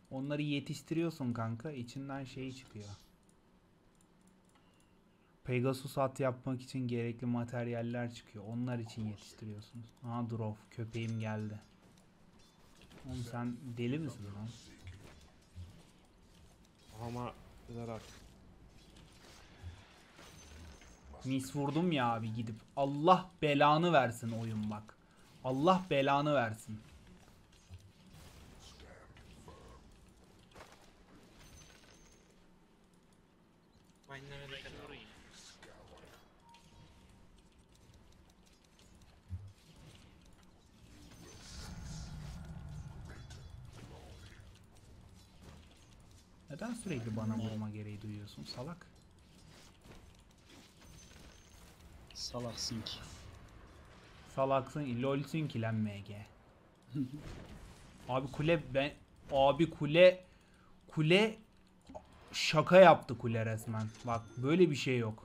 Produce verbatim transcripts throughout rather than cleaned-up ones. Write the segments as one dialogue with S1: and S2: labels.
S1: Onları yetiştiriyorsun kanka. İçinden şey çıkıyor. Pegasus at yapmak için gerekli materyaller çıkıyor. Onlar için yetiştiriyorsunuz. Aha Drow. Köpeğim geldi. Oğlum sen deli misin lan?
S2: Ama neler artık.
S1: Mis vurdum ya abi gidip. Allah belanı versin oyun bak. Allah belanı versin.
S3: Mine'lara dikkat et.
S1: Neden sürekli bana vurma gereği duyuyorsun salak?
S4: Salaksın ki.
S1: Salaksın, lolsün ki lan M G. Abi kule ben abi kule kule şaka yaptı kule resmen. Bak böyle bir şey yok.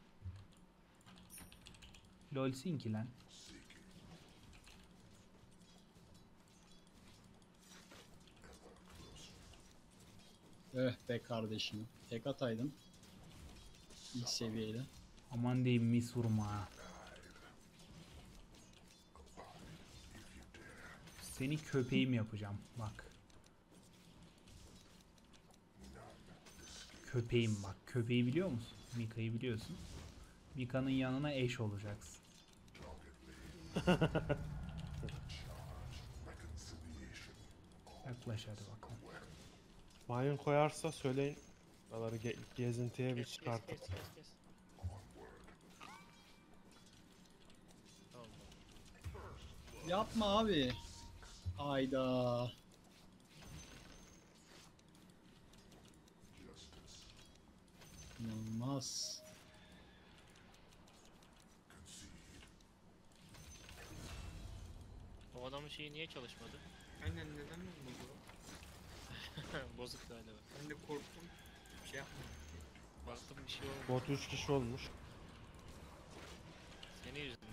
S1: Lolsün ki lan.
S4: Eh be kardeşim. Tek ataydın. İlk seviyeyle.
S1: Aman diyeyim mis vurma ha. Seni köpeğim yapacağım bak. Köpeğim bak. Köpeği biliyor musun? Mika'yı biliyorsun. Mika'nın yanına eş olacaksın. Yaklaş hadi bakalım.
S2: Mayın koyarsa söyleyin. Buraları ge gezintiye bir
S3: Kes kes
S2: çıkartıp.
S3: kes kes kes. Tamam.
S4: Yapma abi. Ayda. İnanılmaz.
S3: O adamın şeyi niye çalışmadı?
S5: Aynen neden olmadı o?
S3: Bozuk galiba.
S5: Ben de korktum. Bir şey yapmadım.
S3: Baktım bir şey oldu.
S2: Bot üç kişi olmuş.
S3: Senin yüzünden.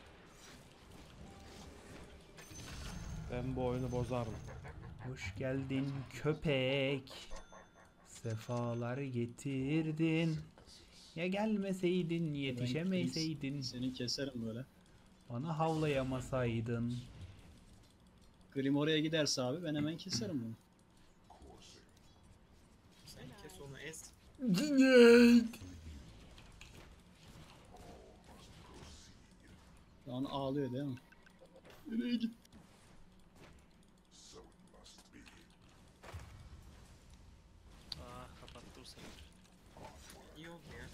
S2: Ben bu oyunu bozarım.
S1: Hoş geldin köpek. Sefalar getirdin. Ya gelmeseydin, yetişemeseydin.
S4: Seni keserim böyle.
S1: Bana havlayamasaydın.
S4: Grim oraya giderse abi ben hemen keserim bunu.
S5: Sen kes onu es.
S4: Şu an ağlıyor değil mi? Nereye git?
S3: Aa kapattı bu sefer.
S5: İyi oldu ya.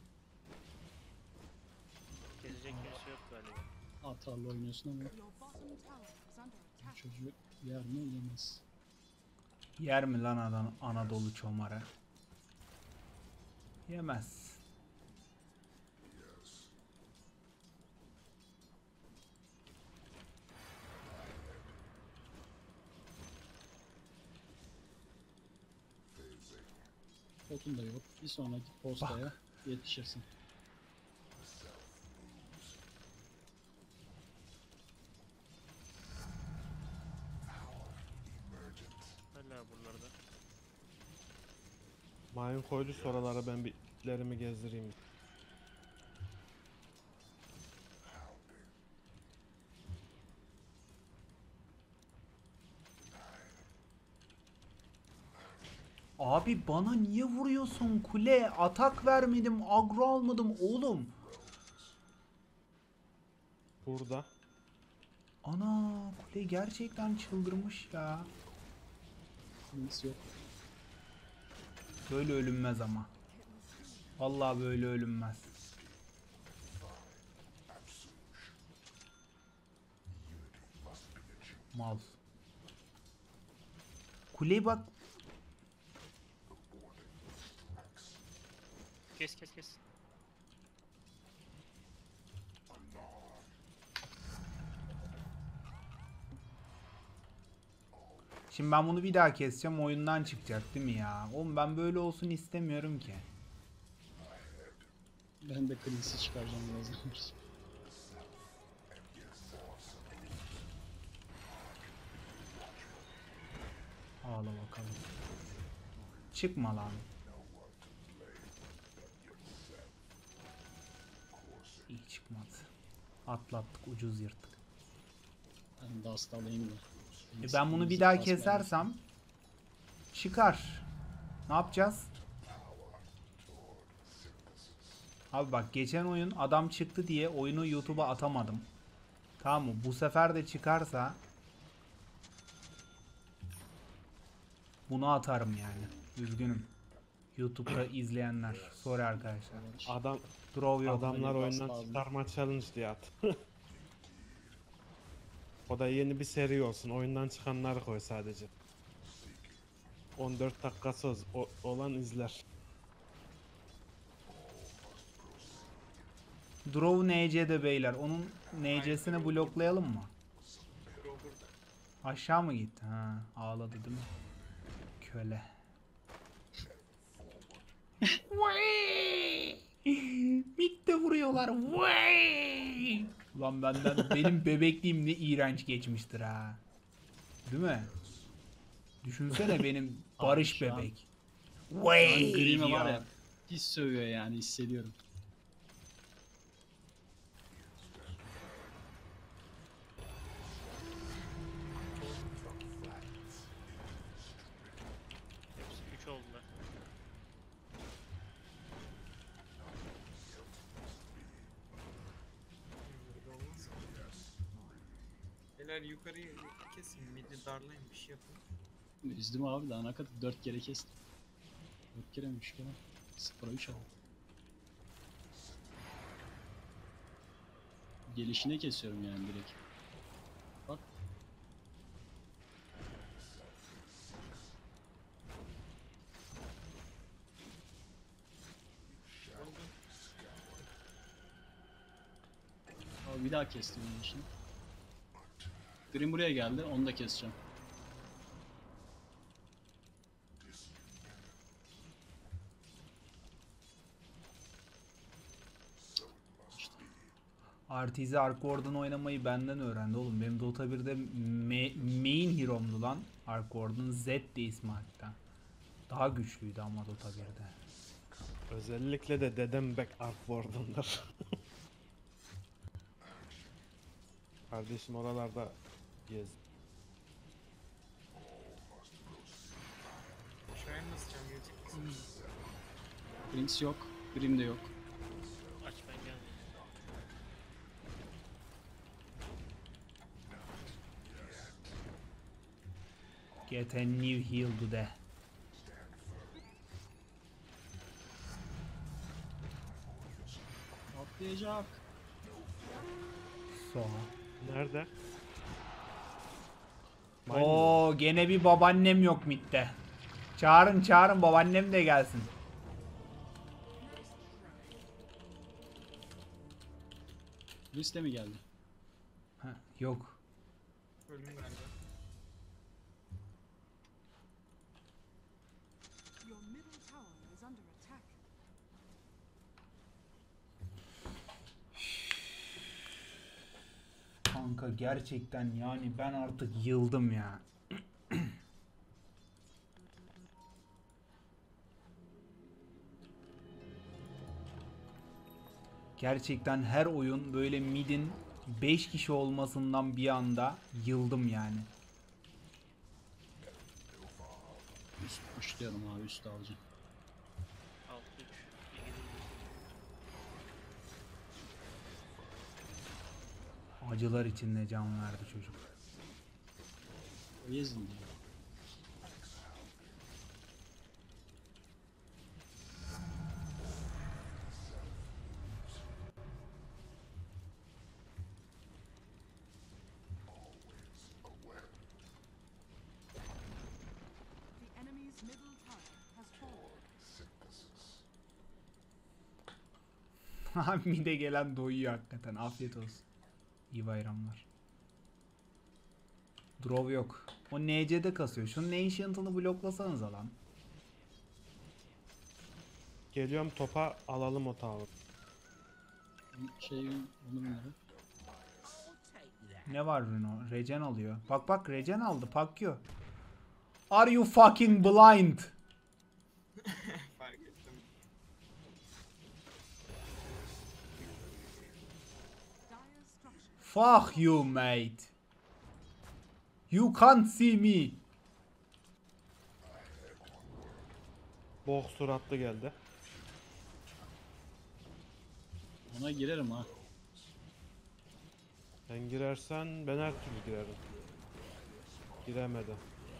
S3: Gezecek bir şey yok galiba.
S4: Atarlı oynuyorsun ama
S6: Your bottom tower is under attack.
S4: çocuğu yer mi yemez.
S1: Yer mi lan adam Anadolu çomarı? Yemez.
S4: Botun da yok. Bir sonraki postaya yetişirsin.
S3: Hala buralarda.
S2: Mayın koydu soralara ben bir itlerimi gezdireyim.
S1: Abi bana niye vuruyorsun kule? Atak vermedim, agro almadım oğlum.
S2: Burada.
S1: Ana kule gerçekten çıldırmış ya.
S4: Neyse yok.
S1: Böyle ölünmez ama. Vallahi böyle ölünmez. Mal. Kuleye bak.
S3: Kes kes kes.
S1: Şimdi ben bunu bir daha keseceğim, oyundan çıkacak değil mi ya? Oğlum ben böyle olsun istemiyorum ki.
S4: Ben de klisi çıkaracağım birazdan.
S1: Ağla bakalım. Çıkma lan. İyi çıkmadı. Atlattık, ucuz yırttık.
S4: Ben de hastalayayım da.
S1: E ben bunu bir daha kesersem çıkar. Ne yapacağız? Abi bak geçen oyun adam çıktı diye oyunu YouTube'a atamadım. Tamam mı? Bu sefer de çıkarsa bunu atarım yani. Üzgünüm. YouTube'da izleyenler. Sorry arkadaşlar.
S2: Adam
S1: Draw yok.
S2: adamlar
S4: Hani
S2: oyundan
S4: bastı
S2: çıkarma challenge diye at. O da yeni bir seri olsun. Oyundan çıkanları koy sadece. on dört dakika söz o- olan izler.
S1: Draw N C'de beyler. Onun N C'sini bloklayalım mı?
S5: Pro burada.
S1: Aşağı mı gitti? Ha, ağladı değil mi? Köle. Mid de vuruyorlar. Ulan benden benim bebekliğim ne iğrenç geçmiştir ha. Değil mi? Düşünsene benim Barış
S4: şu an-
S1: bebek.
S4: Ben
S1: Vay
S4: Green'e var
S1: ya.
S4: ya. Pis sövüyor yani, hissediyorum.
S3: Hepsi üç oldular.
S5: Böyle olmaz. Beyler yukarıyı kesin. Midi darlayın, bir şey yapın.
S4: Üzdüm abi, daha ne kadar dört kere kestim. dört kere mi üç kere? sıfıra üç aldım. Gelişine kesiyorum yani direkt. Bak.
S5: Oldu.
S4: Abi bir daha kestim gelişini. Green buraya geldi, onu da keseceğim.
S1: Artize Ark Warden oynamayı benden öğrendi oğlum. Benim Dota birde me- main hero'mdu lan Ark Warden. Z de ismi hatta. Daha güçlüydü ama Dota birde.
S2: Özellikle de dedem back Ark Warden'dır. Kardeşim oralarda gez.
S5: Aşağıya nasıl can gelecek misin?
S4: Prince yok, Grim de yok.
S3: Aç ben gelmeyeyim.
S1: Get a new heal to de.
S4: Atlayacak.
S1: So.
S2: Nerede? Mine mi?
S1: Oo gene bir babaannem yok midde. Çağırın çağırın babaannem de gelsin.
S4: Liste mi geldi?
S1: Ha, yok.
S5: Ölüm galiba.
S6: Your middle tower is under attack.
S1: Kanka gerçekten yani ben artık yıldım ya. Gerçekten her oyun böyle midin beş kişi olmasından bir anda yıldım yani.
S4: Üst pushlayalım abi, üst alacağım.
S3: altı üç. İyi gidiyor.
S1: Acılar içinde can verdi çocuk.
S4: O yazın diyor.
S6: The enemy's middle tower has fallen.
S1: Abi mide gelen doyuyor hakikaten. Afiyet olsun. İyi bayramlar. Draw yok. O N C'de kasıyor. Şunun Ancient'ını bloklasanız lan.
S2: Geliyorum topa alalım o tower.
S4: Şey, onu bilmiyorum.
S1: Ne var Bruno? Regen alıyor. Bak bak regen aldı. Pakyo. Are you fucking blind?
S5: Fark ettim.
S6: Dire structure.
S1: Fuck you mate. You can't see me.
S2: Bok suratlı geldi.
S4: Ona girerim ha.
S2: Sen girersen ben her türlü girerim. Giremedi.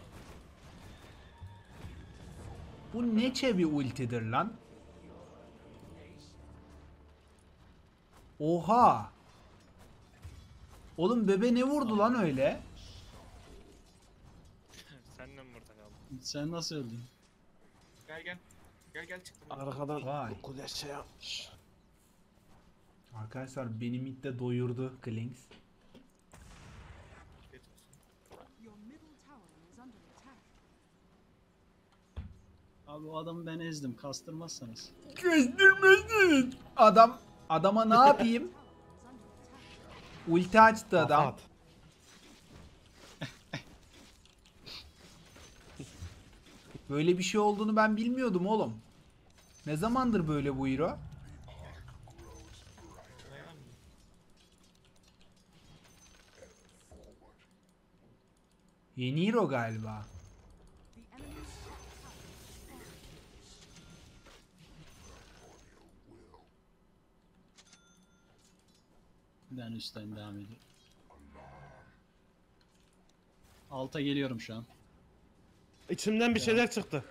S1: Bu neçe bir ultidir lan? Oha. Oğlum bebe ne vurdu lan öyle?
S3: Sen de mi burada kaldın?
S4: Sen nasıl öldün?
S5: Gel gel. Gel gel çıktım.
S2: Arkadan
S1: Vay.
S2: kule şey yapmış.
S1: Arkadaşlar benim midde doyurdu Klinks.
S5: Afiyet olsun.
S6: Your middle tower is under attack.
S4: Abi o adamı ben ezdim. Kastırmazsanız.
S1: Göstermesin. Adam adama ne yapayım?
S6: Tower is under attack.
S1: Ulti açtı adam.
S2: At.
S1: Böyle bir şey olduğunu ben bilmiyordum oğlum. Ne zamandır böyle bu hero?
S5: Dayan mı?
S1: Yeni hero galiba.
S6: The enemy's top tower
S4: Ben üstten devam ediyorum. Alta geliyorum şu an.
S2: İçimden bir şeyler çıktı.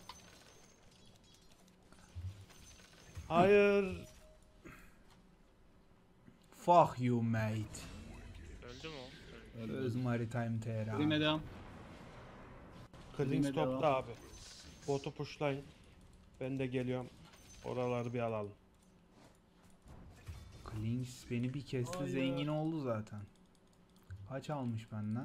S2: Hayır.
S1: Fuck you mate.
S3: Öldü mü o? Öldü.
S1: Öz maritime T R.
S4: Grime devam.
S2: Klings
S4: Bilmedi
S2: topta
S4: ama.
S2: abi. Botu pushlayın. Ben de geliyorum. Oraları bir alalım.
S1: Klinks beni bir kesti
S4: Hayır.
S1: zengin oldu zaten. Kaç almış benden?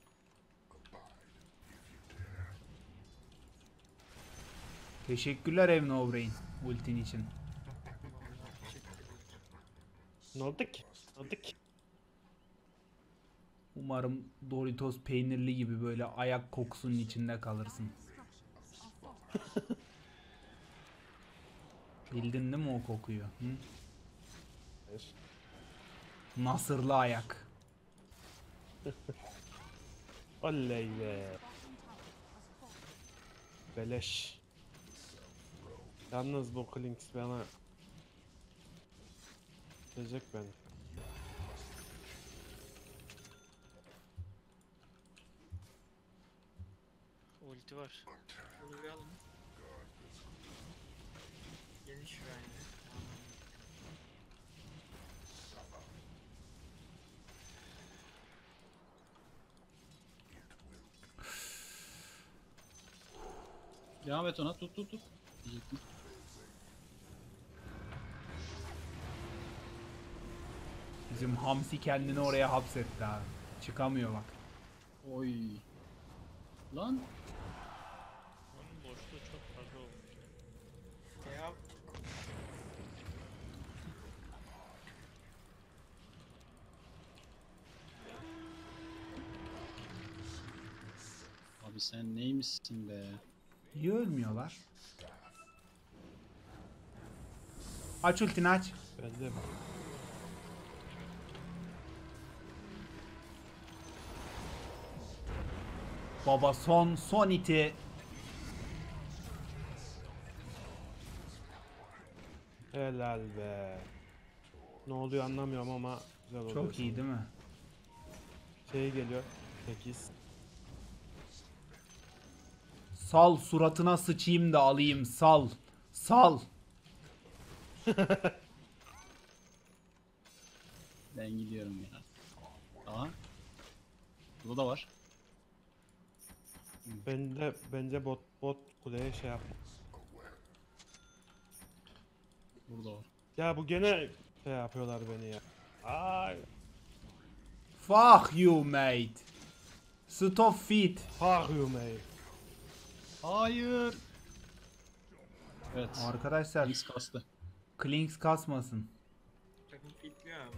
S1: Teşekkürler Ev No Brain ultin için.
S5: Vallahi teşekkür ederim.
S2: Ne oldu ki? Ne oldu ki?
S1: Umarım Doritos peynirli gibi böyle ayak kokusunun içinde kalırsın.
S6: structures are falling.
S1: Bildin değil mi o kokuyu? Hı?
S2: Hayır.
S1: Nasırlı ayak.
S2: Oley be.
S6: Bottom tower has fallen.
S2: Beleş. Yalnız bu Klings bana Gelecek beni.
S3: Ulti var.
S5: Bunu bir alın. Gelin şuraya.
S4: Devam et ona. Tut tut tut. Diyecektim.
S1: Bizim Hamsi kendini oraya hapsetti abi. Çıkamıyor bak.
S4: Oy. Lan.
S3: Onun boşluğu çok fazla olmuş.
S5: Ya
S4: Abi sen neymişsin be?
S1: Niye ölmüyorlar? Aç ultini aç.
S2: Ben de
S1: Baba son son iti.
S2: helal be. Ne oluyor anlamıyorum ama güzel oluyor.
S1: Çok iyi değil mi?
S2: Şey geliyor. sekiz.
S1: Sal suratına sıçayım da alayım sal. Sal.
S4: Ben gidiyorum ya. Aha. Burada da var.
S2: Bence bence bot bot kuleye şey yap.
S4: Burada var.
S2: Ya bu gene şey yapıyorlar beni ya. Ay.
S1: Fuck you mate. Stop feet.
S2: Fuck you mate.
S4: Hayır. Evet.
S1: Arkadaşlar
S4: Biz kastı.
S1: Klinks kasmasın.
S5: takım fitliyor abi.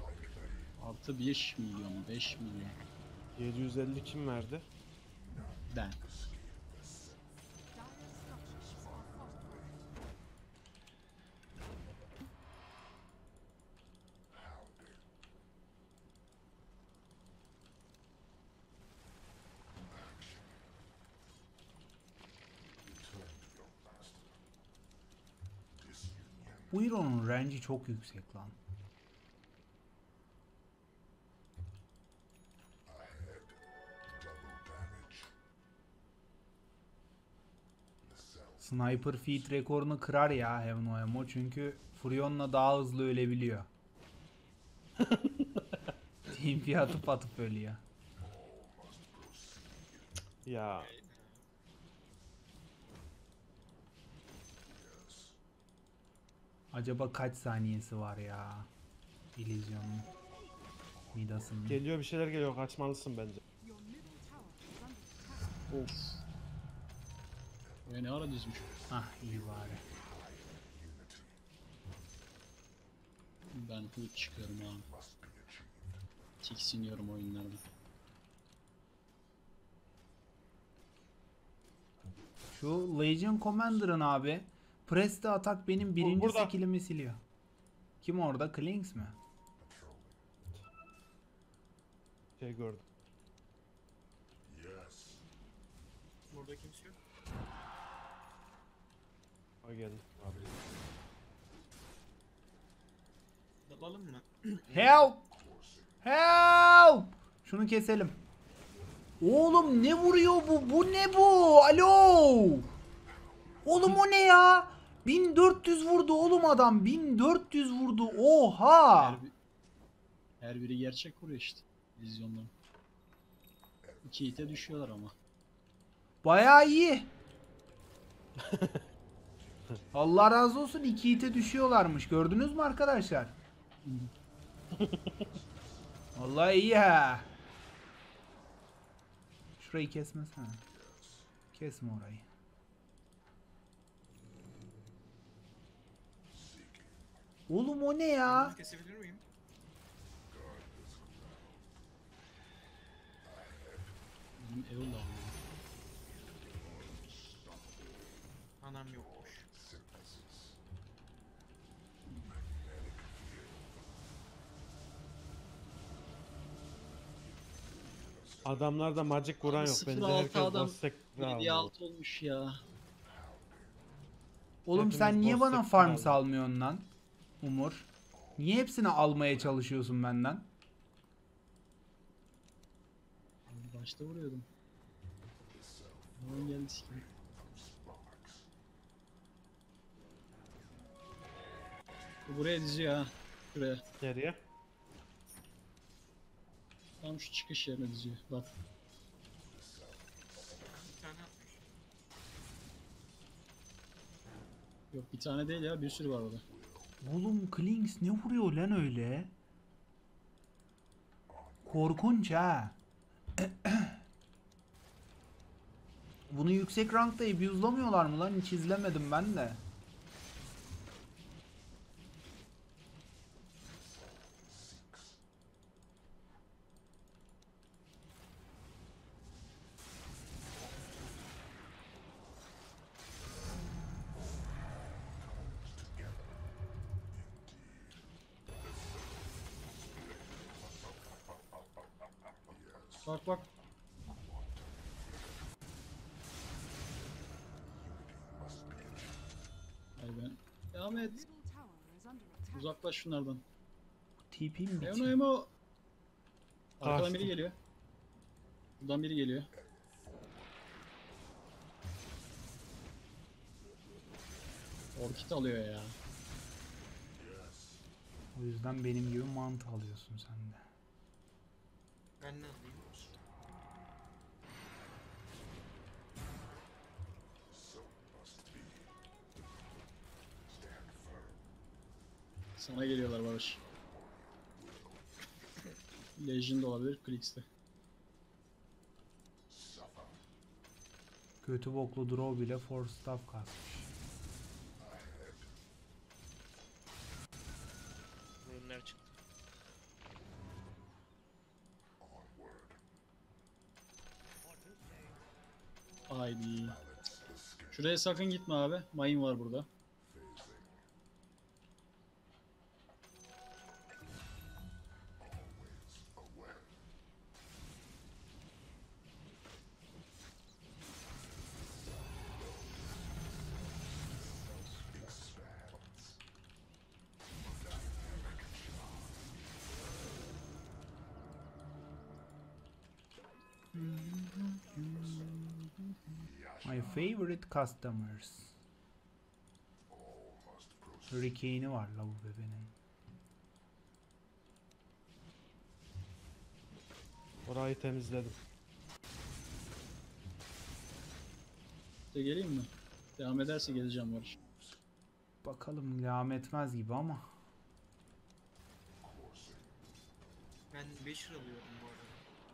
S4: Artı beş milyon. beş milyon.
S2: yedi yüz elli kim verdi?
S4: Ben.
S6: Dire structures are fortified.
S1: Bu Hero'nun range'i çok yüksek lan. Sniper feed rekorunu kırar ya Heaven O M O çünkü Furion'la daha hızlı ölebiliyor. T P atıp atıp ölüyor.
S2: Ya
S1: Acaba kaç saniyesi var ya? Illüzyonun. Midas'ın.
S2: geliyor, bir şeyler geliyor, kaçmalısın bence.
S6: Your middle tower is under attack.
S4: Of. Buraya ne ara dizmiş?
S1: Ah iyi bari.
S4: Ben hook çıkıyorum abi. Tiksiniyorum oyunlarda.
S1: Şu Legion Commander'ın abi Press'te atak benim birinci
S2: burada.
S1: skill'imi siliyor. Kim orada? Klinks mi?
S2: Şey gördüm.
S5: Burada kimse yok.
S2: O geldi. Abi.
S5: Dalalım mı?
S1: Help! Help! Şunu keselim. Oğlum ne vuruyor bu? Bu ne bu? Alo! Oğlum o ne ya? bin dört yüz vurdu oğlum adam. bin dört yüz vurdu. Oha!
S4: Her, bi- her biri gerçek vuruyor işte. Vizyondan. İki hite düşüyorlar ama.
S1: Bayağı iyi. Allah razı olsun, iki hite düşüyorlarmış. Gördünüz mü arkadaşlar? Vallahi iyi ha. Şurayı kesmesene. Kesme orayı. Oğlum o ne ya?
S5: Yalnız kesebilir miyim?
S4: Bizim Eol da alıyor.
S5: Anam yokmuş.
S2: Adamlarda magic vuran
S4: Abi
S2: yok.
S4: sıfır
S2: Bence
S4: altı
S2: herkes
S4: adam
S2: boss sekre
S4: yedi
S2: aldı.
S4: altı olmuş ya.
S1: Oğlum sen
S2: Hepimiz
S1: niye
S2: boss
S1: bana
S2: sektör
S1: farm
S2: aldık.
S1: salmıyorsun lan? Umur. Niye hepsini almaya çalışıyorsun benden?
S4: Abi başta vuruyordum. Oyun geldi sikim. Bu buraya diziyor ha. Şuraya.
S2: Geriye.
S4: Tam şu çıkış yerine diziyor. Bak.
S5: Bir tane atmış.
S4: Yok bir tane değil ya, bir sürü var orada.
S1: Oğlum Klinks ne vuruyor lan öyle? Korkunç ha. Bunu yüksek rankta abuse'lamıyorlar mı lan? Hiç izlemedim ben de.
S4: Bak bak. Ay ben. Devam et.
S6: Middle tower is under attack.
S4: Uzaklaş şunlardan.
S1: T P mi
S4: Emo
S1: bitiyor?
S4: emo. Arkadan
S2: Kaçtı.
S4: biri geliyor. Buradan biri geliyor. Orkid alıyor ya.
S1: O yüzden benim gibi mantı alıyorsun sen de.
S5: Ben ne alayım?
S4: Sana geliyorlar Barış. Legend olabilir Clix'te.
S1: Kötü boklu draw bile force staff kasmış.
S3: Ürünler çıktı.
S4: Şuraya sakın gitme abi. Mayın var burada.
S1: My favorite customers. Hurricane'i var la bu bebenin.
S2: Orayı temizledim.
S4: De geleyim mi? Devam ederse geleceğim Barış.
S1: Bakalım devam etmez gibi ama.
S5: Ben beş lira alıyorum bu arada.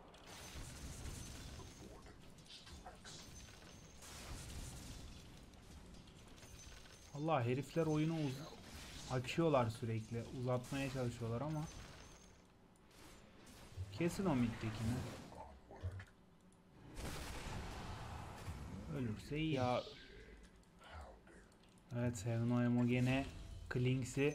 S1: Allah herifler oyunu uz açıyorlar sürekli. Uzatmaya çalışıyorlar ama. Kesin o middekini. Ölürse iyi.
S2: Ya
S1: Evet, Seven Emo gene Klings'i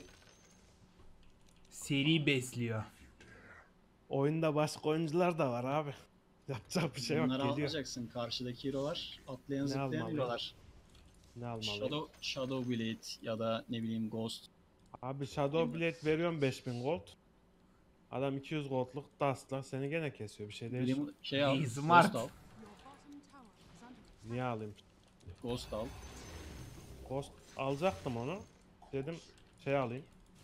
S1: seri besliyor.
S2: oyunda başka oyuncular da var abi. Yapacak bir şey yok,
S4: Bunları
S2: geliyor.
S4: alacaksın. Karşıdaki hero'lar. Atlayan
S2: Ne
S4: zıplayan
S2: almalıyım?
S4: hero'lar.
S2: Ne almalıyım?
S4: Shadow, Shadow Blade ya da ne bileyim Ghost.
S2: Abi Shadow Blade veriyorum beş bin gold. Adam iki yüz goldluk Dust'la seni gene kesiyor, bir şey değil.
S4: Bilim, şey al.
S1: İyi,
S4: Ghost
S1: smart.
S4: al.
S6: Your bottom tower is under attack.
S2: Niye alayım?
S4: Ghost al.
S2: Ghost alacaktım onu. Dedim şey alayım.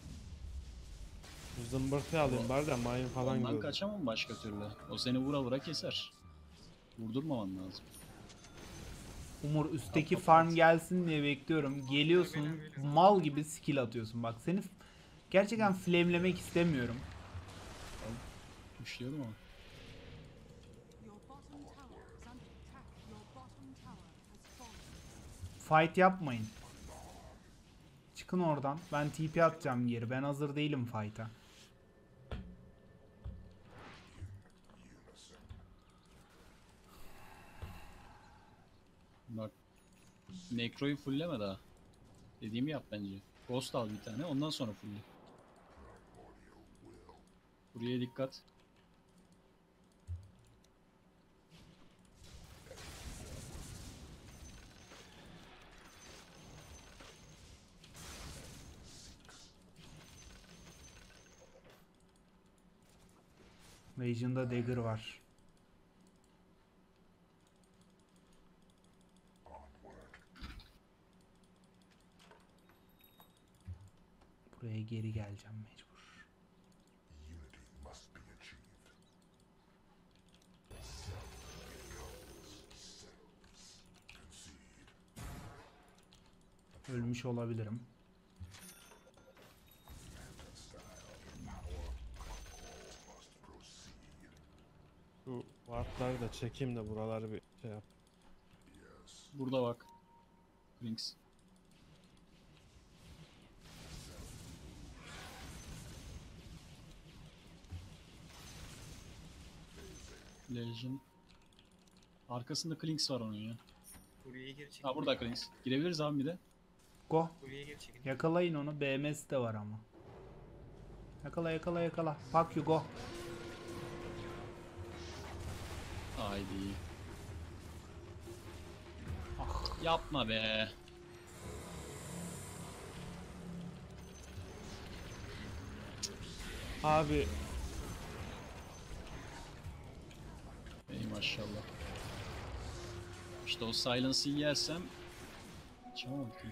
S2: Zımbırtı alayım bari de mayın falan
S4: Ondan
S2: görürüm.
S4: kaçamam başka türlü. O seni vura vura keser. Vurdurmaman lazım.
S1: Umur üstteki farm gelsin diye bekliyorum. Geliyorsun mal gibi skill atıyorsun. Bak seni f- gerçekten flamelemek istemiyorum.
S4: Düşüyorum ama.
S6: Your bottom tower is under attack. Your bottom tower has fallen.
S1: Fight yapmayın. Çıkın oradan. Ben T P atacağım geri. Ben hazır değilim fight'a.
S4: Bak. Necro'yu fullleme daha. Dediğimi yap bence. Ghost al bir tane ondan sonra fullle. Buraya dikkat.
S1: Legion'da dagger var. Buraya geri geleceğim mecbur. Ölmüş olabilirim.
S2: Şu wardları da çekeyim de buraları bir şey yap.
S4: Burada bak. Links. Legion. Arkasında Klinks var onun ya.
S5: Buraya geri çekin.
S4: Ha burada Klinks. Girebiliriz abi bir de.
S1: Go.
S5: Buraya geri çekin.
S1: Yakalayın onu. B M S de var ama. Yakala yakala yakala. Fuck you go.
S4: Haydi.
S1: Ah.
S4: Yapma be.
S2: Abi
S4: Ey maşallah. İşte o silence'ı yersem açamam ki.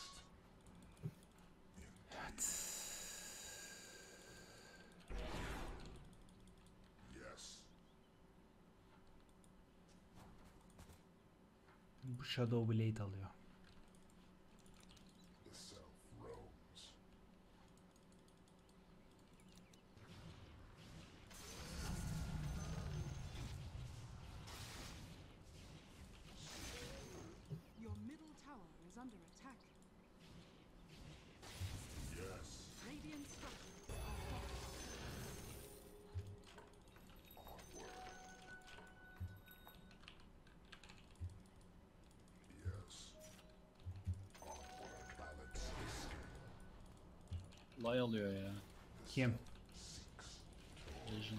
S1: Bu Shadow Blade alıyor.
S6: Your middle tower is under attack. Radiant structures are fortified.
S4: Lay alıyor ya.
S1: Kim?
S4: Legend.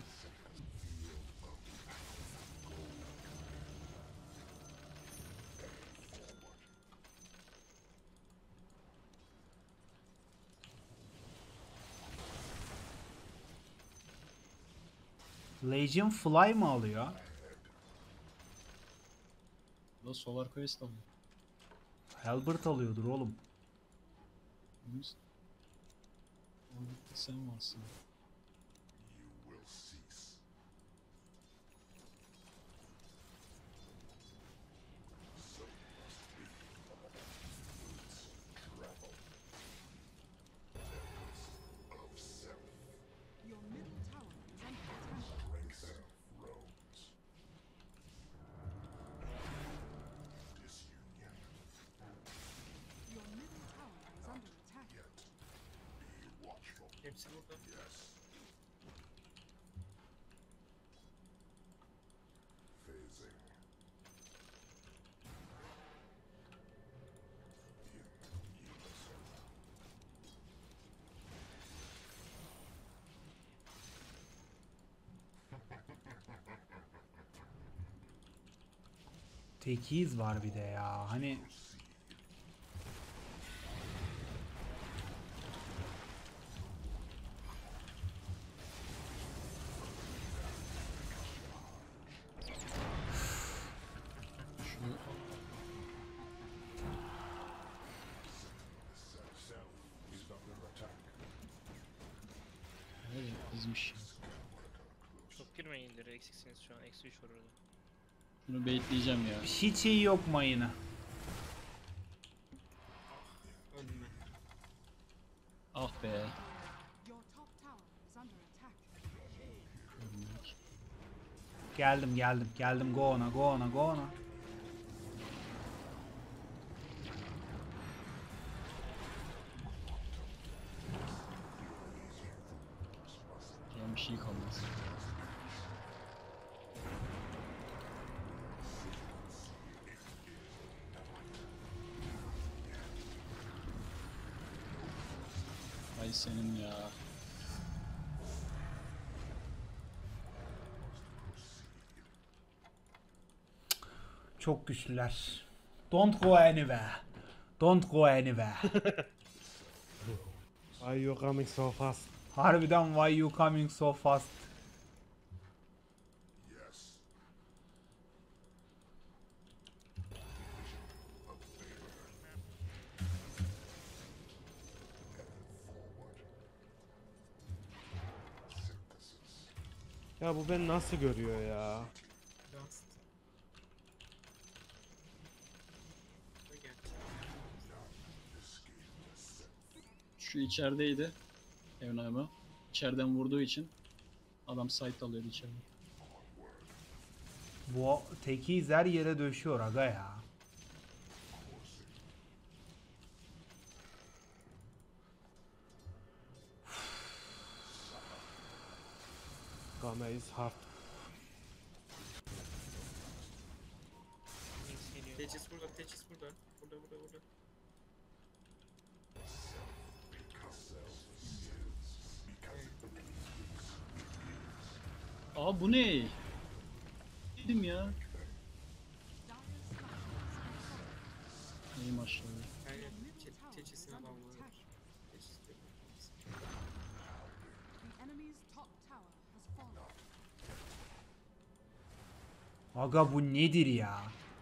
S1: Legion Fly mı alıyor?
S4: Bu da Solar Quest alıyor.
S1: Halbert alıyordur oğlum.
S4: Biz- Orada sen varsın.
S6: Your middle tower is under attack. Your middle tower is under attack.
S5: Hepsi burada.
S1: Tekiz var bir de ya. Hani
S4: Şu evet, dizmiş ya.
S3: Çok girmeyin ileri, eksiksiniz şu an. Eksi üç var orada.
S4: Bunu baitleyeceğim ya.
S1: hiç iyi yok mayını.
S5: Önüme.
S4: Ah be.
S6: Your top tower is under attack.
S4: Ölmek.
S1: Geldim geldim geldim, go ona go ona go ona.
S4: Yani bir şey kalmaz. Ay senin ya.
S1: Çok güçlüler. Don't go anywhere. Don't go anywhere.
S2: Why you coming so fast?
S1: Harbiden why you coming so fast?
S2: Ya bu beni nasıl görüyor ya?
S5: Dust. Dur gel.
S4: Şu içerideydi. Evname. İçeriden vurduğu için adam site alıyordu içeride.
S1: Bu tekiz her yere döşüyor aga ya.
S2: Game is hard.
S3: Jinx geliyor.
S5: Teçhis burada, teçhis burada. Burada, burada, burada.
S4: Aa bu ne? Dedim ya.
S6: Dire structures.
S4: Neyim aşağıya.
S5: Yani
S6: Your middle
S5: te
S6: tower is
S5: teçhisine
S6: under
S5: bağlı.
S6: attack.
S5: Teçhis de-
S6: The enemy's top tower has fallen.
S1: Aga bu nedir ya?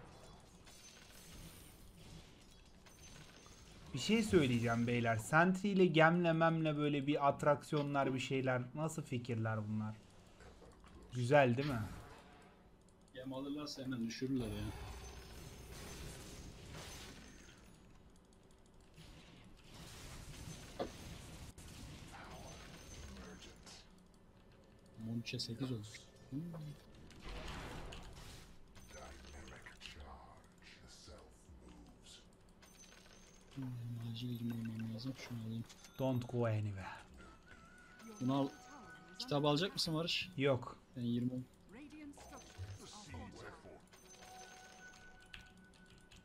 S1: Bir şey söyleyeceğim beyler. Sentry ile gemlememle böyle bir atraksiyonlar, bir şeyler. Nasıl fikirler bunlar? Güzel değil mi?
S4: Gem alırlarsa hemen düşürürler ya. on üçe sekiz olmuş. Hmm. Hmm, acil girmem lazım. Şunu alayım.
S1: Don't go anywhere.
S6: Your
S4: Bunu al.
S6: middle tower is
S4: Kitap
S6: under
S4: alacak mısın Barış?
S1: Yok.
S4: Ben yirmi.
S6: Radiant structures are fortified.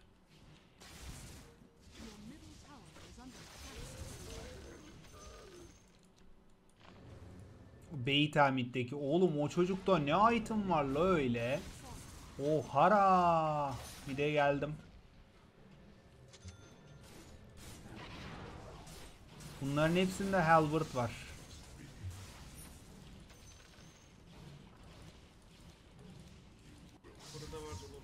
S6: Your middle tower is under attack.
S1: Beyta middeki. Oğlum o çocukta ne item var la öyle. O hara. Bir de geldim. Bunların hepsinde Halberd var.
S5: Burada var dolu.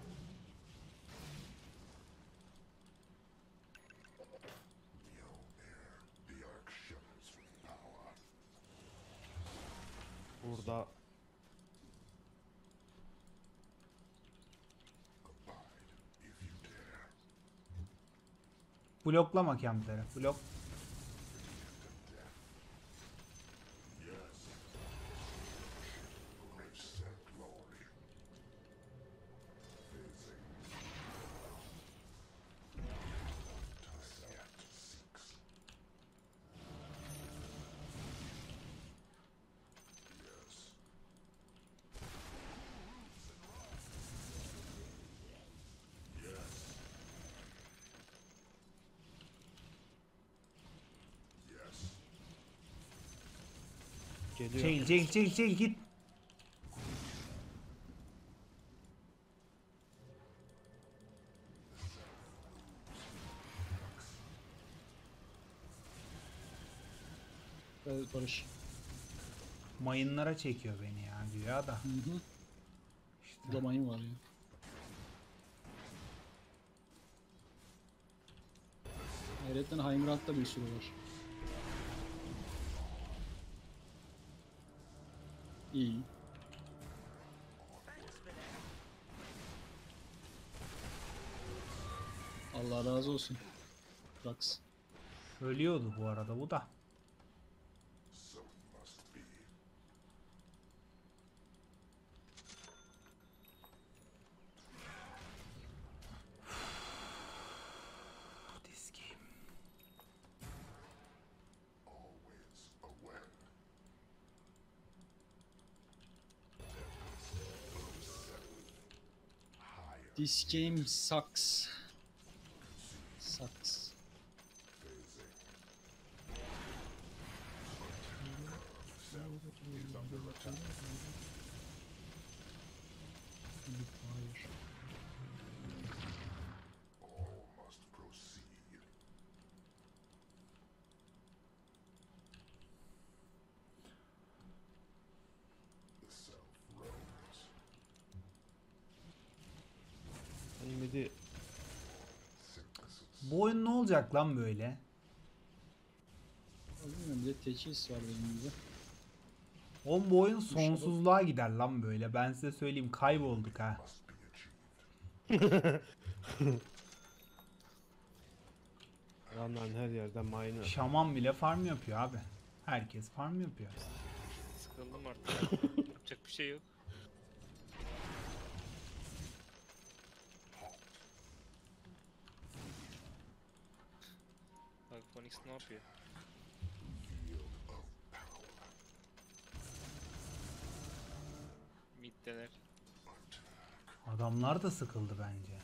S2: Burada
S1: Bloklama kempleri. Blok.
S2: geliyor.
S1: Çekil çekil çekil çekil git.
S4: Evet Barış.
S1: Mayınlara çekiyor beni ya güya da.
S4: Hı hı.
S1: İşte.
S4: Burada mayın var ya. Hayretten Heimerand'da bir sürü var. İyi. Allah razı olsun. Rax.
S1: Ölüyordu bu arada bu da. This game.
S4: This game sucks. Sucks. Hayır.
S2: Ben midi
S1: Bu oyun ne olacak lan böyle?
S4: Bilmiyorum, bir de teçhis var benim gibi.
S1: Oğlum bu oyun sonsuzluğa gider lan böyle. Ben size söyleyeyim kaybolduk ha.
S2: Adamların her yerde mine.
S1: Şaman bile farm yapıyor abi. Herkes farm yapıyor.
S3: Sıkıldım artık. Yapacak bir şey yok. Bak Phoenix ne yapıyor? Middeler.
S1: Adamlar da sıkıldı bence.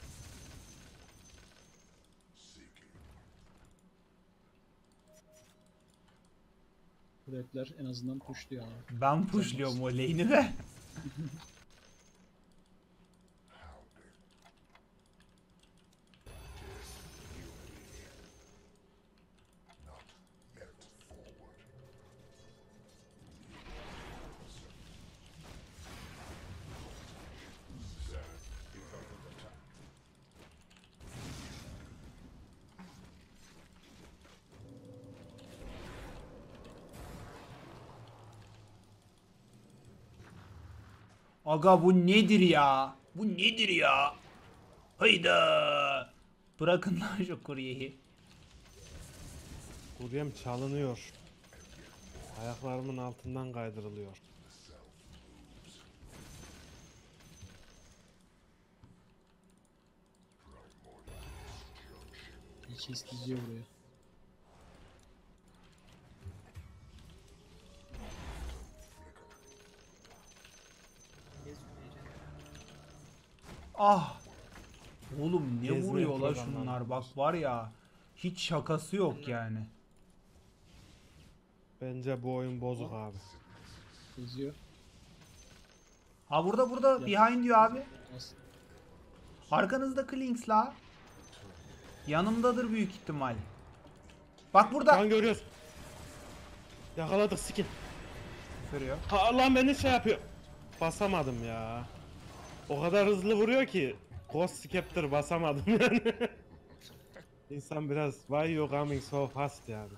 S4: Rapler en azından pushluyor abi.
S1: Ben pushluyorum o lane'i de. Aga bu nedir ya? Bu nedir ya? Hayda. Bırakın lan şu kuryeyi.
S2: Kuryem çalınıyor. Ayaklarımın altından kaydırılıyor.
S4: Teçhis diziyor buraya.
S1: Ah. Oğlum ne
S2: Gezmeye
S1: vuruyor la
S2: programlanmış.
S1: şunlar bak var ya. Hiç şakası yok yani.
S2: Bence bu oyun bozuk abi.
S4: Geziyor.
S1: Ha burada burada behind diyor abi.
S4: Nasıl?
S1: Arkanızda Klinks la. Yanımdadır büyük ihtimal. Bak burada.
S2: Kan görüyoruz. Yakaladık skin.
S1: Görüyor.
S2: Ha, Allah'ım beni şey yapıyor. Basamadım ya. O kadar hızlı vuruyor ki. Ghost Scepter basamadım yani. İnsan biraz why you coming so fast yani.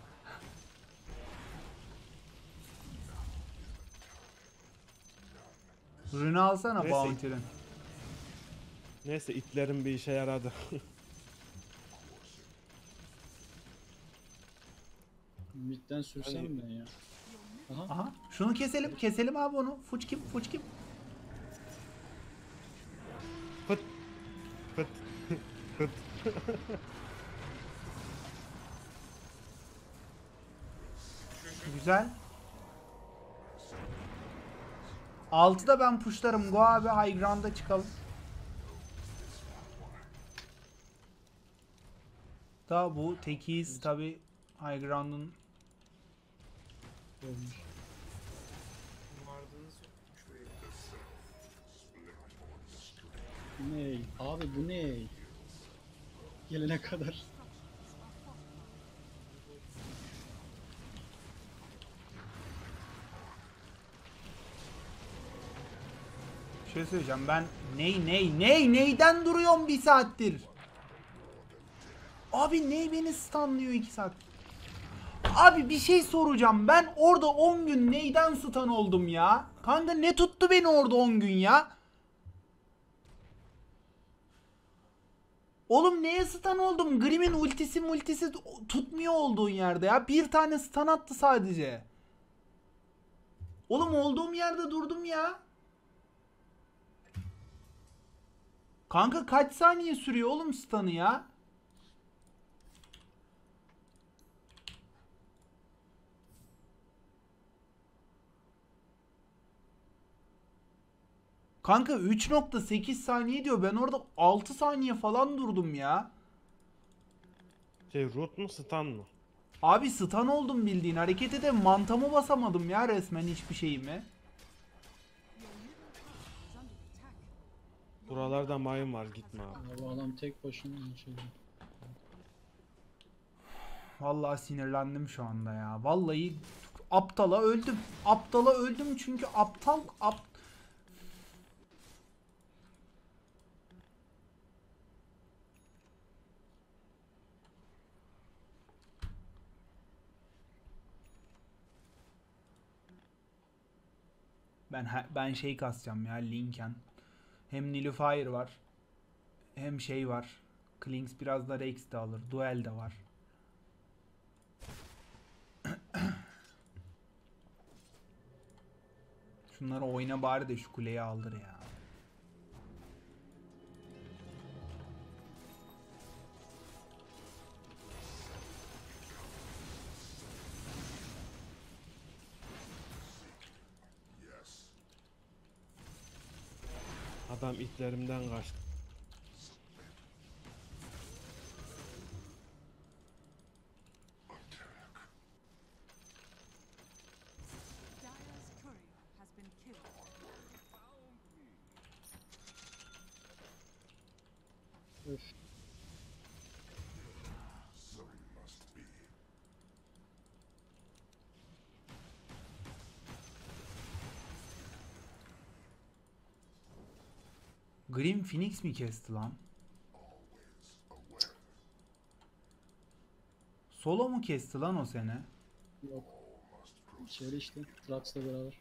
S1: Rune alsana
S2: Neyse.
S1: Bounty'den.
S2: Neyse itlerin bir işe yaradı.
S4: Midden sürsem
S2: Hani-
S4: ben ya. Aha.
S1: Aha. Şunu keselim. Keselim abi onu. Fuç kim? Fuç kim?
S2: Fıt. Fıt. Fıt.
S1: Güzel. altıda ben pushlarım. Go abi high ground'a çıkalım. Da bu tekiz tabi high ground'un
S4: Olmuş.
S5: Vardığınız yokmuş buraya.
S4: Bu ne? Abi bu ne? Gelene kadar.
S1: bir şey söyleyeceğim. Ben ney ney ney neyden duruyorum bir saattir. Abi ney beni stunlıyor iki saat. Abi bir şey soracağım. Ben orada on gün neyden stun oldum ya? Kanka ne tuttu beni orada on gün ya? Oğlum neye stun oldum? Grimm'in ultisi multisi tutmuyor olduğun yerde ya. Bir tane stun attı sadece. Oğlum olduğum yerde durdum ya. Kanka kaç saniye sürüyor oğlum stun'ı ya? Kanka üç nokta sekiz saniye diyor. Ben orada altı saniye falan durdum ya.
S2: Şey root mu stun mı?
S1: Abi stun oldum bildiğin. Harekete de mantamı basamadım ya resmen hiçbir şeyimi.
S2: Buralarda mayın var gitme abi.
S4: Ya bu adam tek başına şey.
S1: Vallahi sinirlendim şu anda ya. Vallahi aptala öldüm. Aptala öldüm çünkü aptal ap Ben he- ben şey kasacağım ya Lincoln. Hem Nilüfer var. Hem şey var. Klinks biraz da Rex de alır. Duel de var. Şunları oyna bari de şu kuleyi aldır ya.
S2: Adam itlerimden kaçtı.
S6: Dire's courier has been killed.
S4: Öf.
S1: Grim Phoenix mi kesti lan? Solo mu kesti lan o sene?
S4: Yok. Şeyle işte. Trax'la beraber.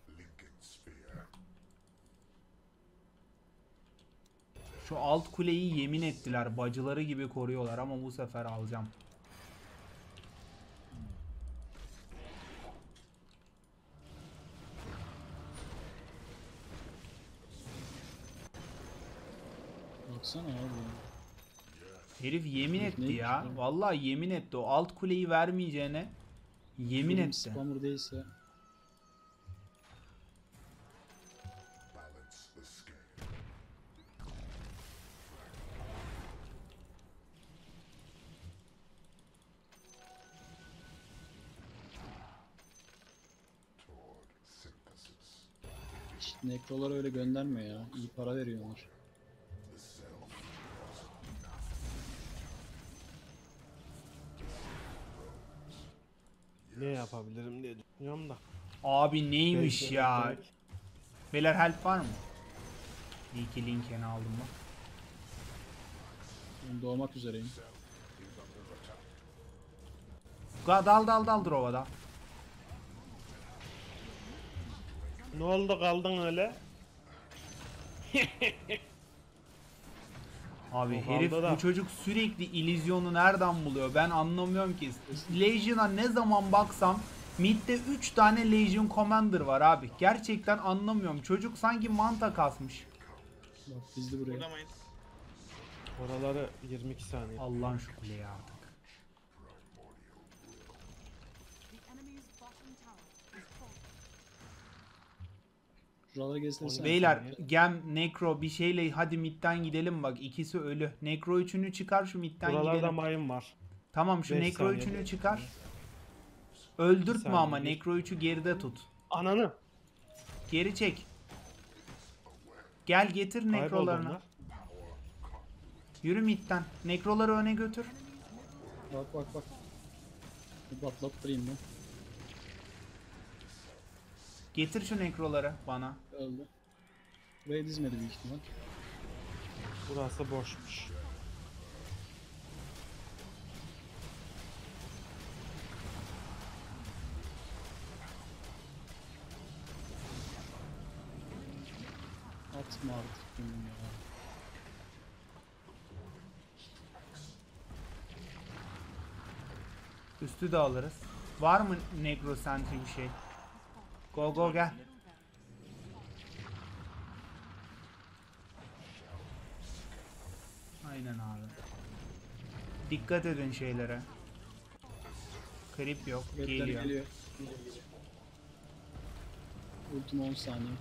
S1: Şu alt kuleyi yemin ettiler. Bacıları gibi koruyorlar ama bu sefer alacağım.
S4: Baksana abi. ya.
S1: Herif yemin
S4: Herif
S1: etti
S4: neymiş
S1: ya.
S4: lan?
S1: Vallahi yemin etti. O alt kuleyi vermeyeceğine yemin
S4: Benim
S1: etti.
S4: spammer değilse. Nekrolar öyle göndermiyor ya. İyi para veriyorlar.
S2: Ne yapabilirim diye düşünüyorum da.
S1: Abi neymiş
S2: Belki
S1: ya?
S2: direkt-
S1: Beyler help var mı? İyi ki Linken'i aldım bak.
S4: Ben doğmak üzereyim.
S1: Ga- Dal dal dal Drova'da.
S2: Ne oldu kaldın öyle?
S1: Abi
S2: O
S1: herif
S2: halde da-
S1: bu çocuk sürekli illüzyonu nereden buluyor ben anlamıyorum ki. Legion'a ne zaman baksam midde üç tane Legion Commander var abi. Gerçekten anlamıyorum. Çocuk sanki manta kasmış.
S4: Bak biz de buraya.
S5: Vuramayın.
S2: Oraları yirmi iki saniye.
S1: Allah'ın şu kuleyi artık.
S6: The enemy's bottom tower is falling.
S4: Şuraları gezdirsene.
S1: Beyler Gem, Necro bir şeyle hadi midden gidelim bak ikisi ölü. Necro üçünü çıkar şu midden
S2: Buralarda
S1: gidelim.
S2: mayın var.
S1: Tamam şu
S2: beş
S1: Necro
S2: saniye
S1: üçünü
S2: bekle.
S1: çıkar. Öldürtme
S2: saniye,
S1: ama
S2: bir.
S1: Necro üçü geride tut.
S2: Ananı.
S1: Geri çek. Gel getir
S2: Kayboldu
S1: Necro'larını.
S2: onlar.
S1: Yürü midden. Necro'ları öne götür.
S4: Bak bak bak. Bir patlattırayım ben.
S1: Getir şu Necro'ları bana.
S4: Öldü. Buraya dizmedi büyük ihtimal.
S2: Burası boşmuş.
S4: Atma artık bunu ya.
S1: Üstü de alırız. Var mı Necro sentry bir şey? Go go gel. Aynen abi. Dikkat edin şeylere. Creep yok.
S4: Redler
S1: Geliyor.
S4: geliyor. Geliyor, geliyor. Ultim on saniye.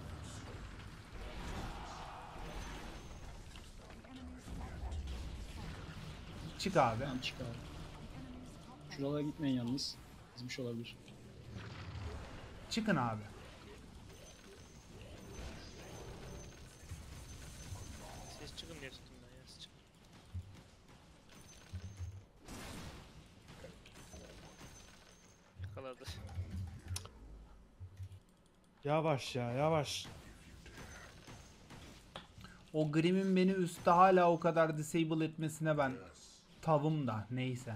S1: Çık abi.
S4: Tamam çık abi. Şuralara gitmeyin yalnız. Dizmiş olabilir.
S1: Çıkın abi.
S3: Siz çıkın diye tuttum ben ya. Siz çıkın. Yakaladı.
S2: Yavaş ya yavaş.
S1: O Grimm'in beni üstte hala o kadar disable etmesine ben tavım da neyse.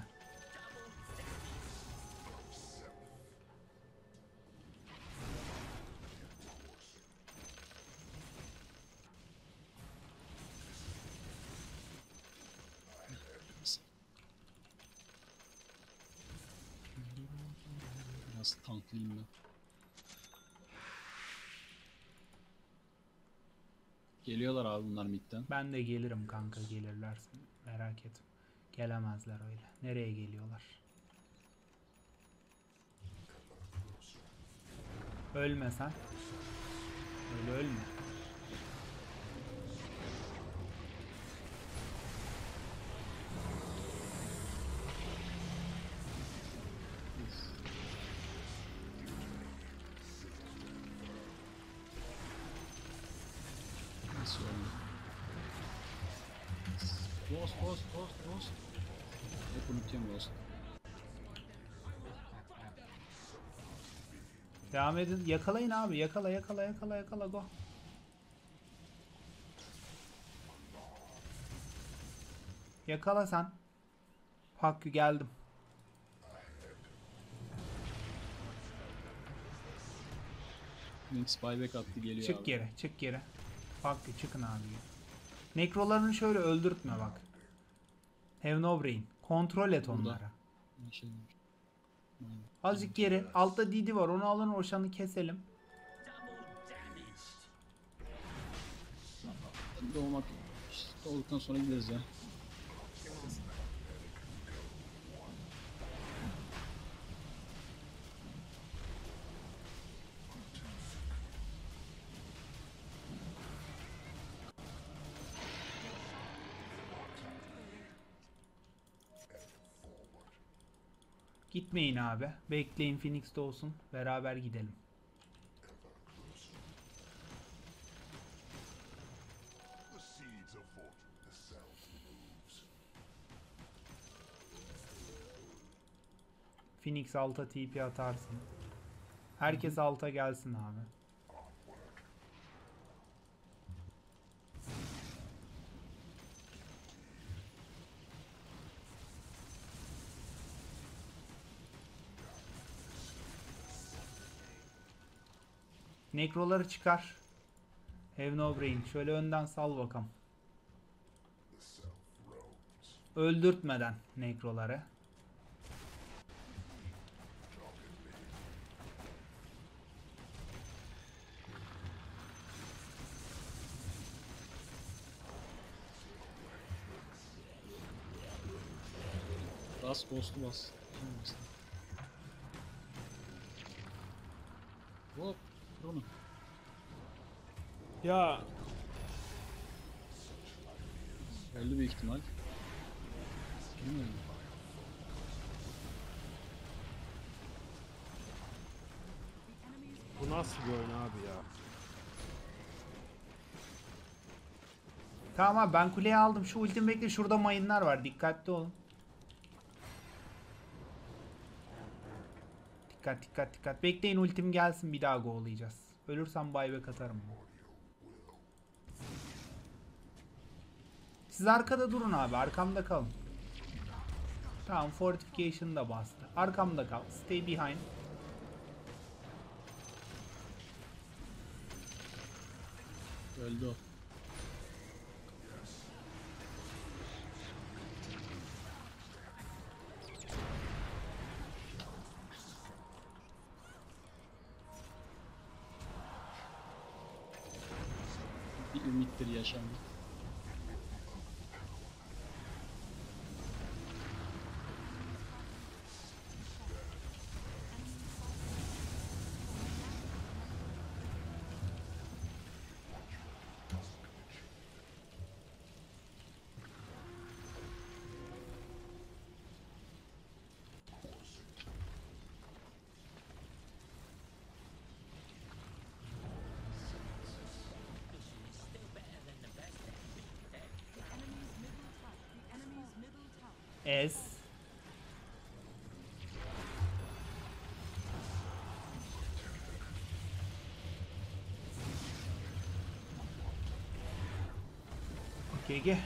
S4: Biraz tanklayayım ben. Geliyorlar abi bunlar midden.
S1: Ben de gelirim kanka gelirlerse merak etme. Gelemezler öyle. Nereye geliyorlar? Ölme sen. Öyle ölme.
S4: Nasıl oldu? Ghost, ghost, ghost, ghost. Hep unutuyorum ghost.
S1: Devam edin. Yakalayın abi. Yakala yakala yakala yakala go. Yakala sen. Hakkı geldim.
S4: Lynx buyback attı geliyor
S1: Çık
S4: abi.
S1: geri. Çık geri. Hakkı çıkın abi. Nekrolarını şöyle öldürtme bak. Have no brain. Kontrol et
S4: Burada.
S1: onları.
S4: Şey,
S1: Azıcık geri. Altta Didi var. Onu alın Roşan'ı keselim.
S4: doğmak doğduktan sonra gideriz ya.
S5: Kim alsın?
S1: Gitmeyin abi. Bekleyin Phoenix'te olsun. Beraber gidelim. Phoenix alta T P atarsın. Herkes alta gelsin abi. Nekroları çıkar. Have no brain. Şöyle önden sal bakalım. Öldürtmeden nekroları.
S4: Bas ghost'u bas. Hop. Dur onu.
S2: Ya
S4: Öldü büyük ihtimal. Bilmiyorum.
S2: bu nasıl bir oyun abi ya?
S1: Tamam abi ben kuleyi aldım. Şu ultimi bekle. Şurada mayınlar var. Dikkatli olun. Dikkat dikkat dikkat. Bekleyin ultim gelsin bir daha go'layacağız. Ölürsem buyback atarım. Siz arkada durun abi. Arkamda kalın. Tamam fortification da bastı. Arkamda kal. Stay behind.
S4: Öldü o. Bir ümittir yaşandı.
S6: The enemy's middle tower. The enemy's middle tower.
S1: Ez. G G.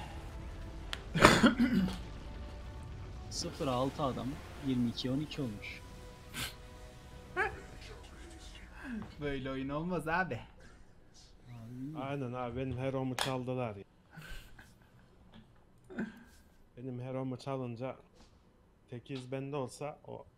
S4: sıfır altı adam yirmi iki on iki olmuş.
S1: Böyle oyun olmaz abi.
S4: Abi,
S2: Aynen abi benim heromu çaldılar ya. Benim heromu çalınca tek iz bende olsa o